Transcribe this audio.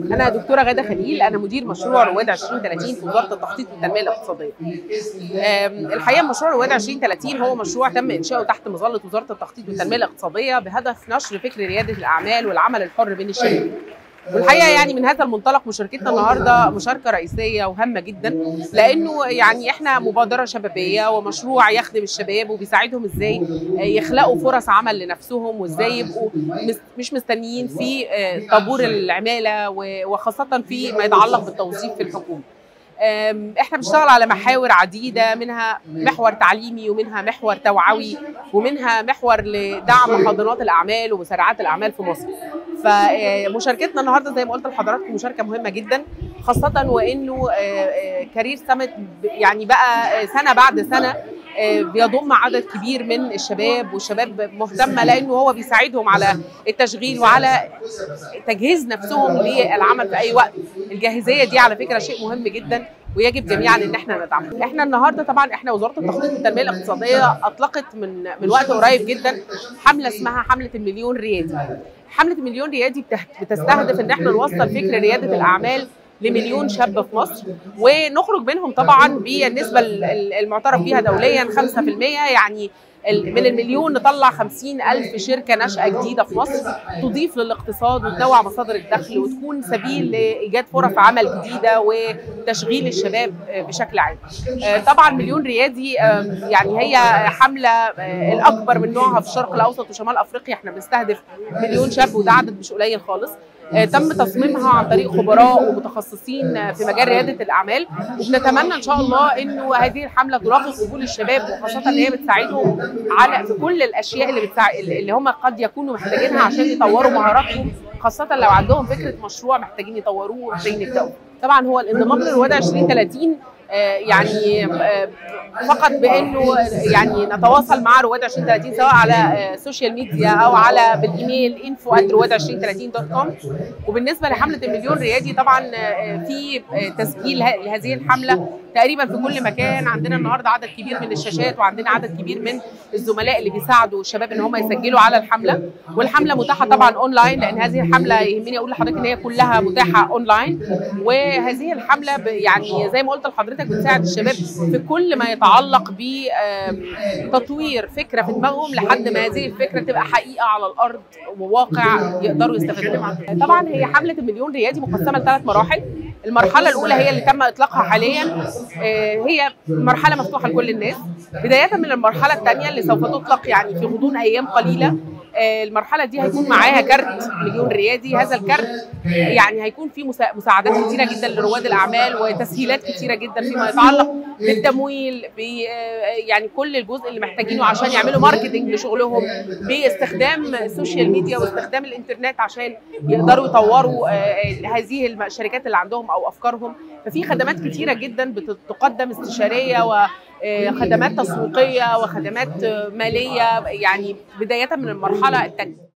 أنا دكتورة غادة خليل، أنا مدير مشروع رواد 2030 في وزارة التخطيط والتنمية الاقتصادية. الحقيقة مشروع رواد 2030 هو مشروع تم إنشاؤه تحت مظلة وزارة التخطيط والتنمية الاقتصادية بهدف نشر فكر ريادة الأعمال والعمل الحر بين الشباب. والحقيقه يعني من هذا المنطلق مشاركتنا النهارده مشاركه رئيسيه وهامه جدا، لانه يعني احنا مبادره شبابيه ومشروع يخدم الشباب وبيساعدهم ازاي يخلقوا فرص عمل لنفسهم، وازاي يبقوا مش مستنيين في طابور العماله، وخاصه في ما يتعلق بالتوظيف في الحكومه. احنا بنشتغل على محاور عديده، منها محور تعليمي ومنها محور توعوي ومنها محور لدعم حاضنات الاعمال ومسارعات الاعمال في مصر. فمشاركتنا النهارده زي ما قلت لحضراتكم مشاركه مهمه جدا، خاصه وانه كارير سمت يعني بقى سنه بعد سنه بيضم عدد كبير من الشباب، والشباب مهتمه لانه هو بيساعدهم على التشغيل وعلى تجهيز نفسهم للعمل في اي وقت. الجاهزيه دي على فكره شيء مهم جدا ويجب جميعا ان احنا ندعمه. احنا النهارده طبعا احنا وزاره التخطيط والتنميه الاقتصاديه اطلقت من وقت قريب جدا حمله اسمها حمله المليون ريادي. حمله المليون ريادي بتستهدف ان احنا نوصل فكر رياده الاعمال لمليون شاب في مصر، ونخرج منهم طبعا بالنسبه المعترف بها دوليا 5%، يعني من المليون نطلع 50,000 شركة ناشئة جديدة في مصر تضيف للاقتصاد وتنوع مصادر الدخل وتكون سبيل لإيجاد فرص عمل جديدة وتشغيل الشباب بشكل عام. طبعا مليون ريادي يعني هي حملة الأكبر من نوعها في الشرق الأوسط وشمال أفريقيا. احنا بنستهدف مليون شاب وده عدد مش قليل خالص. تم تصميمها عن طريق خبراء ومتخصصين في مجال ريادة الأعمال، وبنتمنى إن شاء الله إنه هذه الحملة تلاقي قبول الشباب، وخاصة إن هي بتساعدهم على في كل الأشياء اللي هم قد يكونوا محتاجينها عشان يطوروا مهاراتهم، خاصة لو عندهم فكرة مشروع محتاجين يطوروه ومحتاجين يبدأوا. طبعا هو الانضمام لرواد 2030 يعني فقط بانه يعني نتواصل مع رواد 2030 سواء على السوشيال ميديا او على بالايميل info@رواد2030.com. وبالنسبه لحمله المليون ريادي طبعا في تسجيل لهذه الحمله تقريبا في كل مكان. عندنا النهارده عدد كبير من الشاشات وعندنا عدد كبير من الزملاء اللي بيساعدوا الشباب ان هم يسجلوا على الحمله، والحمله متاحه طبعا اونلاين، لان هذه الحمله يهمني اقول لحضرتك ان هي كلها متاحه اونلاين. وهذه الحمله يعني زي ما قلت لحضرتك بتساعد الشباب في كل ما يتعلق بتطوير فكره في دماغهم لحد ما هذه الفكره تبقى حقيقه على الارض وواقع يقدروا يستفيدوا منها. طبعا هي حمله المليون ريادي مقسمه ل3 مراحل. المرحله الاولى هي اللي تم اطلاقها حاليا، هي مرحله مفتوحه لكل الناس، بدايه من المرحله الثانيه اللي سوف تطلق يعني في غضون ايام قليله. المرحله دي هيكون معاها كارت مليون ريادي. هذا الكارت يعني هيكون فيه مساعدات كتيره جدا لرواد الاعمال وتسهيلات كتيره جدا فيما يتعلق بالتمويل، يعني كل الجزء اللي محتاجينه عشان يعملوا ماركتنج لشغلهم، باستخدام السوشيال ميديا واستخدام الانترنت عشان يقدروا يطوروا هذه الشركات اللي عندهم او افكارهم. ففي خدمات كتيره جدا بتقدم استشاريه وخدمات تسويقيه وخدمات ماليه، يعني بدايه من المرحله الثانيه.